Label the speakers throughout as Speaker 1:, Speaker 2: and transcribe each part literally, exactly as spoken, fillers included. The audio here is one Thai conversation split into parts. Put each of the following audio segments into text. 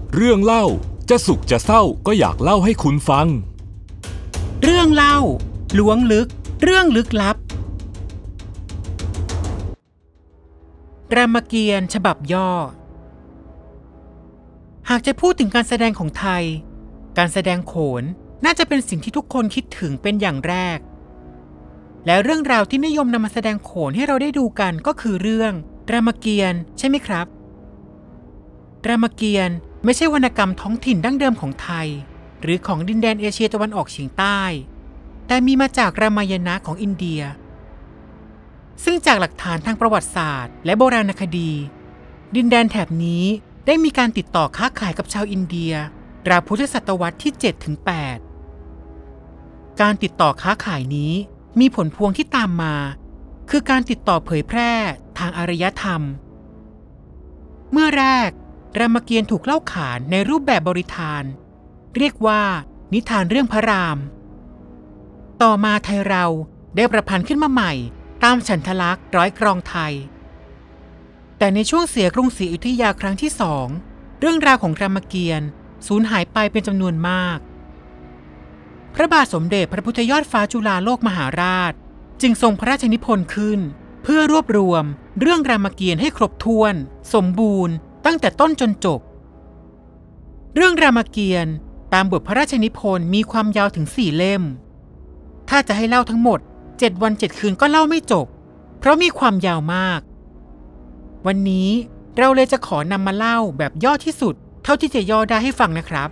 Speaker 1: เรื่องเล่าจะสุขจะเศร้าก็อยากเล่าให้คุณฟัง
Speaker 2: เรื่องเล่าล้วงลึกเรื่องลึกลับรามเกียรติ์ฉบับย่อหากจะพูดถึงการแสดงของไทยการแสดงโขนน่าจะเป็นสิ่งที่ทุกคนคิดถึงเป็นอย่างแรกและเรื่องราวที่นิยมนำมาแสดงโขนให้เราได้ดูกันก็คือเรื่องรามเกียรติ์ใช่ไหมครับรามเกียรติ์ไม่ใช่วรรณกรรมท้องถิ่นดั้งเดิมของไทยหรือของดินแดนเอเชียตะวันออกเฉียงใต้แต่มีมาจากรามายณะของอินเดียซึ่งจากหลักฐานทางประวัติศาสตร์และโบราณคดีดินแดนแถบนี้ได้มีการติดต่อค้าขายกับชาวอินเดียราวพุทธศตวรรษที่ เจ็ดถึงแปด การติดต่อค้าขายนี้มีผลพวงที่ตามมาคือการติดต่อเผยแพร่ทางอารยธรรมเมื่อแรกรามเกียรติ์ถูกเล่าขานในรูปแบบบริธานเรียกว่านิทานเรื่องพระรามต่อมาไทยเราได้ประพันธ์ขึ้นมาใหม่ตามฉันทลักษณ์ร้อยกรองไทยแต่ในช่วงเสียกรุงศรีอยุธยาครั้งที่สองเรื่องราวของรามเกียรติ์สูญหายไปเป็นจำนวนมากพระบาทสมเด็จพระพุทธยอดฟ้าจุฬาโลกมหาราชจึงทรงพระราชนิพนธ์ขึ้นเพื่อรวบรวมเรื่องรามเกียรติ์ให้ครบถ้วนสมบูรณ์ตั้งแต่ต้นจนจบเรื่องรามเกียรติ์ตามบทพระราชนิพนธ์มีความยาวถึงสี่เล่มถ้าจะให้เล่าทั้งหมดเจ็ดวันเจ็ดคืนก็เล่าไม่จบเพราะมีความยาวมากวันนี้เราเลยจะขอนำมาเล่าแบบย่อที่สุดเท่าที่จะย่อได้ให้ฟังนะครับ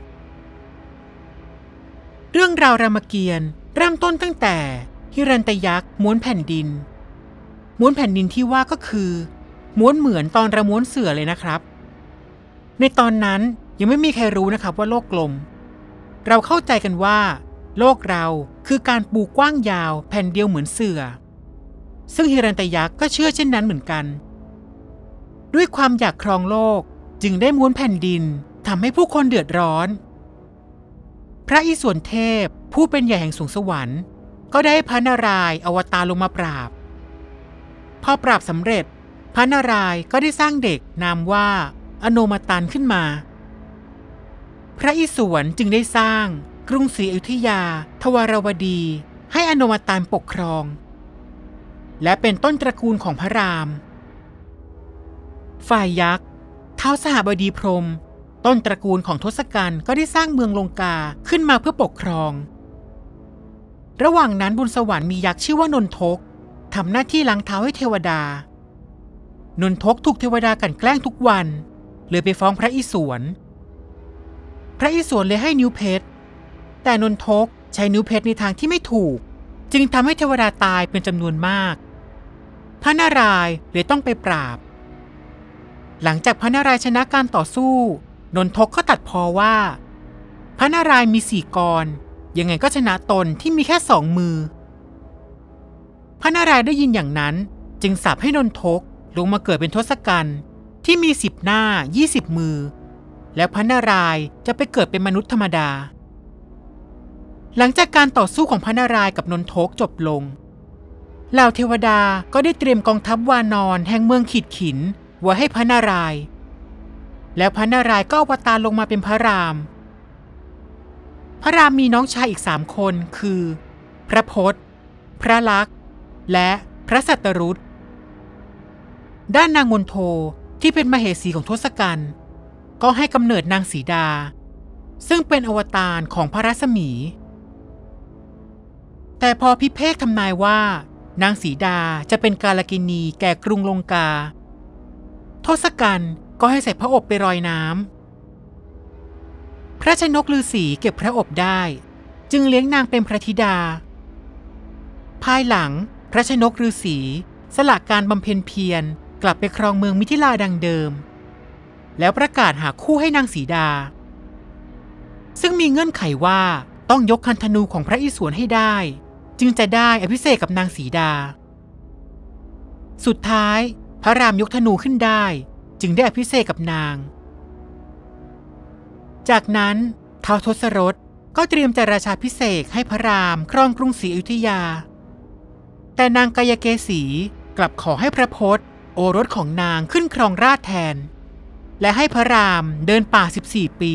Speaker 2: เรื่องราวรามเกียรติ์เริ่มต้นตั้งแต่ฮิรันตยักษ์ม้วนแผ่นดินม้วนแผ่นดินที่ว่าก็คือม้วนเหมือนตอนระม้วนเสื่อเลยนะครับในตอนนั้นยังไม่มีใครรู้นะครับว่าโลกกลมเราเข้าใจกันว่าโลกเราคือการปูกว้างยาวแผ่นเดียวเหมือนเสื่อซึ่งฮิรันตยักษ์ก็เชื่อเช่นนั้นเหมือนกันด้วยความอยากครองโลกจึงได้ม้วนแผ่นดินทำให้ผู้คนเดือดร้อนพระอิศวรเทพผู้เป็นใหญ่แห่งสวงสวรรค์ก็ได้พระนารายณ์อวตารลงมาปราบพอปราบสำเร็จพระนารายณ์ก็ได้สร้างเด็กนามว่าอโนมาตันขึ้นมาพระอิศวรจึงได้สร้างกรุงศรีอยุธยาทวารวดีให้อโนมาตันปกครองและเป็นต้นตระกูลของพระรามฝ่ายยักษ์ท้าวสหบดีพรหมต้นตระกูลของทศกัณฐ์ก็ได้สร้างเมืองลงกาขึ้นมาเพื่อปกครองระหว่างนั้นบนสวรรค์มียักษ์ชื่อว่านนทกทำหน้าที่ล้างเท้าให้เทวดานนทกถูกเทวดากลั่นแกล้งทุกวันเลยไปฟ้องพระอิศวรพระอิศวรเลยให้นิ้วเพชรแต่นนทกใช้นิ้วเพชรในทางที่ไม่ถูกจึงทำให้เทวดาตายเป็นจำนวนมากพระนารายณ์เลยต้องไปปราบหลังจากพระนารายณ์ชนะการต่อสู้นนทกก็ตัดพ้อว่าพระนารายณ์มีสี่กรยังไงก็ชนะตนที่มีแค่สองมือพระนารายณ์ได้ยินอย่างนั้นจึงสาปให้นนทกลงมาเกิดเป็นทศกัณฐ์ที่มีสิบหน้ายี่สิบมือแล้วพระนารายณ์จะไปเกิดเป็นมนุษย์ธรรมดาหลังจากการต่อสู้ของพระนารายณ์กับนนทกจบลงเหล่าเทวดาก็ได้เตรียมกองทัพวานอนแห่งเมืองขีดขินไว้ให้พระนารายณ์แล้วพระนารายณ์ก็อวตารลงมาเป็นพระรามพระรามมีน้องชายอีกสามคนคือพระพศพระลักษณ์และพระสัตตรุตด้านนางมนโทที่เป็นมเหสีของทศกัณฐ์ก็ให้กำเนิดนางสีดาซึ่งเป็นอวตารของพระรัศมีแต่พอพิเภกทำนายว่านางสีดาจะเป็นกาลกิณีแก่กรุงลงกาทศกัณฐ์ก็ให้ใส่พระอบไปรอยน้ำพระชนกฤาษีเก็บพระอบได้จึงเลี้ยงนางเป็นพระธิดาภายหลังพระชนกฤาษีสละการบำเพ็ญเพียรกลับไปครองเมืองมิถิลาดังเดิมแล้วประกาศหาคู่ให้นางสีดาซึ่งมีเงื่อนไขว่าต้องยกคันธนูของพระอิศวรให้ได้จึงจะได้อภิเษกกับนางสีดาสุดท้ายพระรามยกธนูขึ้นได้จึงได้อภิเษกกับนางจากนั้นท้าวทศรถก็เตรียมจะราชาภิเษกให้พระรามครองกรุงศรีอยุธยาแต่นางกายเกษีกลับขอให้พระพศโอรสของนางขึ้นครองราชย์แทนและให้พระรามเดินป่าสิบสี่ปี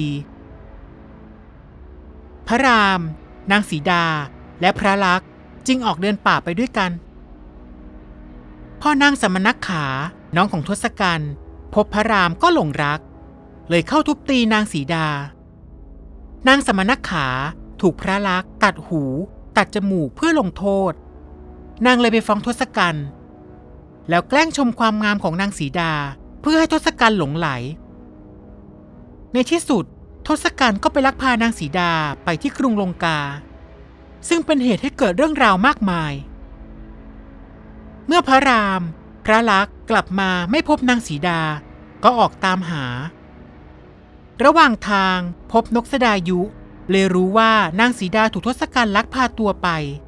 Speaker 2: พระรามนางสีดาและพระลักษณ์จึงออกเดินป่าไปด้วยกันพ่อนางสมณัคขาน้องของทศกัณฐ์พบพระรามก็หลงรักเลยเข้าทุบตีนางสีดานางสมณัคขาถูกพระลักษณ์ตัดหูตัดจมูกเพื่อลงโทษนางเลยไปฟ้องทศกัณฐ์แล้วแกล้งชมความงามของนางสีดาเพื่อให้ทศกัณฐ์หลงไหลในที่สุดทศกัณฐ์ก็ไปลักพานางสีดาไปที่กรุงลงกาซึ่งเป็นเหตุให้เกิดเรื่องราวมากมายเมื่อพระรามพระลักษณ์กลับมาไม่พบนางสีดาก็ออกตามหาระหว่างทางพบนกสดายุเลยรู้ว่านางสีดาถูกทศกัณฐ์ลักพาตัวไป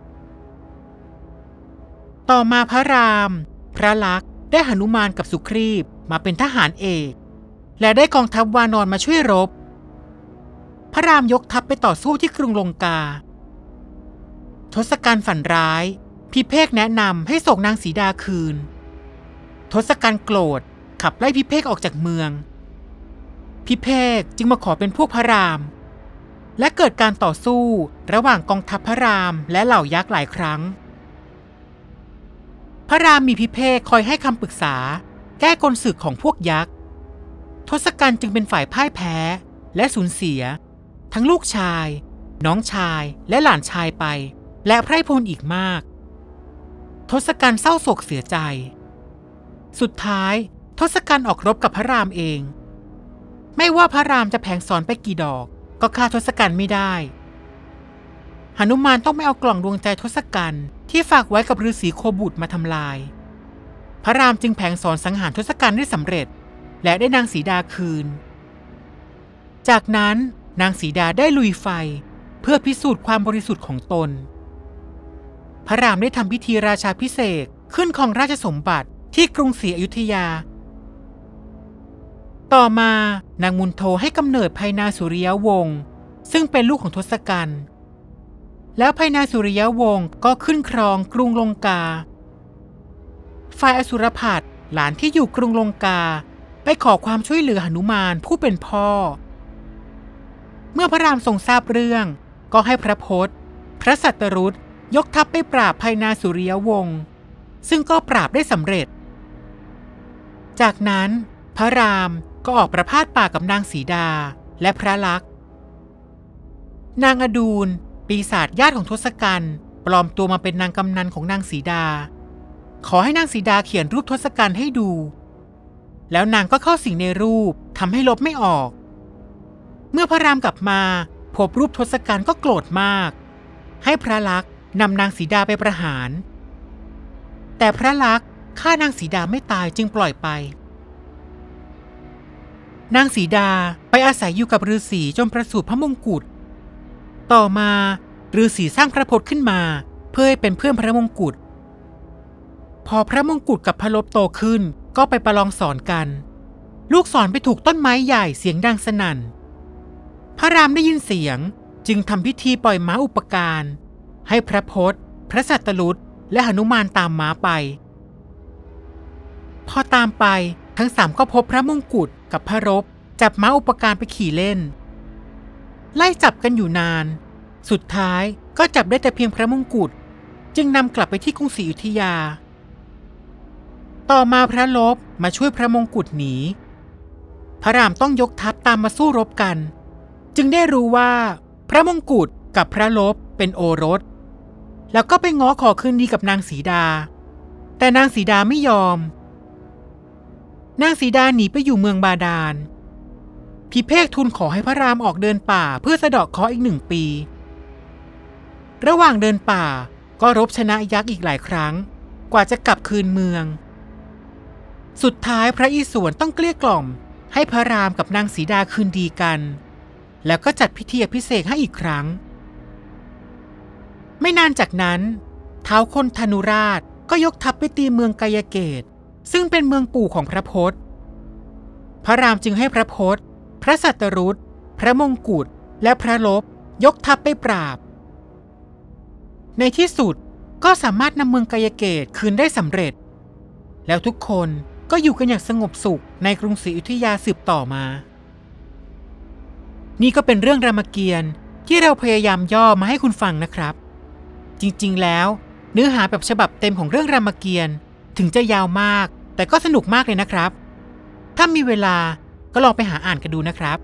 Speaker 2: ต่อมาพระรามพระลักษณ์ได้หนุมานกับสุครีพมาเป็นทหารเอกและได้กองทัพวานรมาช่วยรบพระรามยกทัพไปต่อสู้ที่กรุงลงกาทศกัณฐ์ฝันร้ายพิเภกแนะนำให้ส่งนางสีดาคืนทศกัณฐ์โกรธขับไล่พิเภกออกจากเมืองพิเภกจึงมาขอเป็นพวกพระรามและเกิดการต่อสู้ระหว่างกองทัพพระรามและเหล่ายักษ์หลายครั้งพระรามมีพิเภกคอยให้คำปรึกษาแก้กลศึกของพวกยักษ์ทศกัณฐ์จึงเป็นฝ่ายพ่ายแพ้และสูญเสียทั้งลูกชายน้องชายและหลานชายไปและไพร่พลอีกมากทศกัณฐ์เศร้าโศกเสียใจสุดท้ายทศกัณฐ์ออกรบกับพระรามเองไม่ว่าพระรามจะแผงสอนไปกี่ดอกก็ฆ่าทศกัณฐ์ไม่ได้หนุมานต้องไม่เอากล่องดวงใจทศกัณฐ์ที่ฝากไว้กับฤาษีโคบุตรมาทำลายพระรามจึงแผงสอนสังหารทศกัณฐ์ได้สำเร็จและได้นางสีดาคืนจากนั้นนางสีดาได้ลุยไฟเพื่อพิสูจน์ความบริสุทธิ์ของตนพระรามได้ทำพิธีราชาภิเษกขึ้นครองราชสมบัติที่กรุงศรีอยุธยาต่อมานางมุนโทให้กำเนิดไพนาสุริยวงศ์ซึ่งเป็นลูกของทศกัณฐ์แล้วไพนาสุริยวงศ์ก็ขึ้นครองกรุงลงกาฝ่ายอสุรพัทหลานที่อยู่กรุงลงกาไปขอความช่วยเหลือหนุมานผู้เป็นพ่อเมื่อพระรามทรงทราบเรื่องก็ให้พระพศพระสัตรุตยกทัพไปปราบไพนาสุริยวงศ์ซึ่งก็ปราบได้สำเร็จจากนั้นพระรามก็ออกประพาสป่ากับนางสีดาและพระลักษณ์นางอดูลปีศาจญาติของทศกัณฐ์ปลอมตัวมาเป็นนางกำนันของนางสีดาขอให้นางสีดาเขียนรูปทศกัณฐ์ให้ดูแล้วนางก็เข้าสิงในรูปทำให้ลบไม่ออกเมื่อพระรามกลับมาพบรูปทศกัณฐ์ก็โกรธมากให้พระลักษณ์นำนางสีดาไปประหารแต่พระลักษณ์ฆ่านางสีดาไม่ตายจึงปล่อยไปนางสีดาไปอาศัยอยู่กับฤาษีจนประสูติพระมงกุฎต่อมาฤาษีสร้างพระพจน์ขึ้นมาเพื่อให้เป็นเพื่อนพระมงกุฎพอพระมงกุฎกับพระลบโตขึ้นก็ไปประลองสอนกันลูกศรไปถูกต้นไม้ใหญ่เสียงดังสนั่นพระรามได้ยินเสียงจึงทำพิธีปล่อยม้าอุปการให้พระพศพระสัตรุตและหนุมานตามม้าไปพอตามไปทั้งสามก็พบพระมงกุฎกับพระรบจับม้าอุปการไปขี่เล่นไล่จับกันอยู่นานสุดท้ายก็จับได้แต่เพียงพระมงกุฎจึงนำกลับไปที่กรุงศรีอยุธยาต่อมาพระลบมาช่วยพระมงกุฎหนีพระรามต้องยกทัพตามมาสู้รบกันจึงได้รู้ว่าพระมงกุฎกับพระลบเป็นโอรสแล้วก็ไปง้อขอคืนดีกับนางสีดาแต่นางสีดาไม่ยอมนางสีดาหนีไปอยู่เมืองบาดาลพิเภกทูลขอให้พระรามออกเดินป่าเพื่อสะเดาะเคราะห์อีกหนึ่งปีระหว่างเดินป่าก็รบชนะยักษ์อีกหลายครั้งกว่าจะกลับคืนเมืองสุดท้ายพระอิศวรต้องเกลี้ยกล่อมให้พระรามกับนางสีดาคืนดีกันแล้วก็จัดพิธีอภิเษกให้อีกครั้งไม่นานจากนั้นท้าวคนธนุราชก็ยกทัพไปตีเมืองกายเกตซึ่งเป็นเมืองปู่ของพระพศพระรามจึงให้พระพศพระสัตรุตพระมงกุฎและพระลบยกทัพไปปราบในที่สุดก็สามารถนำเมืองกายเกตคืนได้สำเร็จแล้วทุกคนก็ก็อยู่กันอย่างสงบสุขในกรุงศรีอยุธยาสืบต่อมานี่ก็เป็นเรื่องรามเกียรติ์ที่เราพยายามย่อมาให้คุณฟังนะครับจริงๆแล้วเนื้อหาแบบฉบับเต็มของเรื่องรามเกียรติ์ถึงจะยาวมากแต่ก็สนุกมากเลยนะครับถ้ามีเวลาก็ลองไปหาอ่านกันดูนะครับ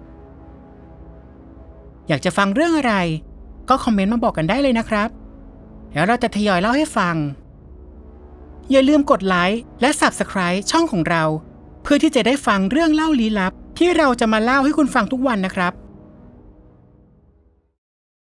Speaker 2: อยากจะฟังเรื่องอะไรก็คอมเมนต์มาบอกกันได้เลยนะครับแล้วเราจะทยอยเล่าให้ฟังอย่าลืมกดไลค์และ ซับสไครบ์ ช่องของเราเพื่อที่จะได้ฟังเรื่องเล่าลี้ลับที่เราจะมาเล่าให้คุณฟังทุกวันนะครับ